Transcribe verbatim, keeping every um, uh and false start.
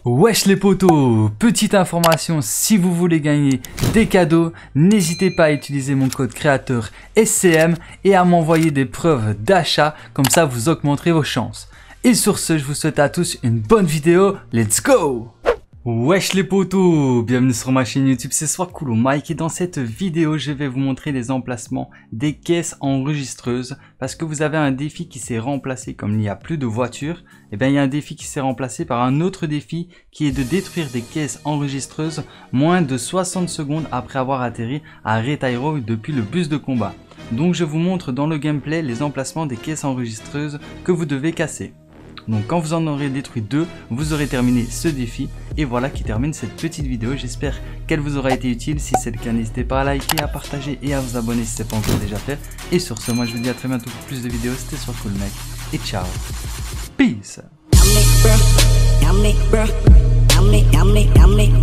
Wesh les potos, petite information, si vous voulez gagner des cadeaux, n'hésitez pas à utiliser mon code créateur S C M et à m'envoyer des preuves d'achat, comme ça vous augmenterez vos chances. Et sur ce, je vous souhaite à tous une bonne vidéo, let's go! Wesh les potos, bienvenue sur ma chaîne YouTube, c'est Swacoolo Mike et dans cette vidéo je vais vous montrer les emplacements des caisses enregistreuses parce que vous avez un défi qui s'est remplacé. Comme il n'y a plus de voitures, et bien il y a un défi qui s'est remplacé par un autre défi qui est de détruire des caisses enregistreuses moins de soixante secondes après avoir atterri à Retairo depuis le bus de combat. Donc je vous montre dans le gameplay les emplacements des caisses enregistreuses que vous devez casser. Donc quand vous en aurez détruit deux, vous aurez terminé ce défi. Et voilà qui termine cette petite vidéo. J'espère qu'elle vous aura été utile. Si c'est le cas, n'hésitez pas à liker, à partager et à vous abonner si ce n'est pas encore déjà fait. Et sur ce, moi je vous dis à très bientôt pour plus de vidéos. C'était Swacoolo mec. Et ciao. Peace.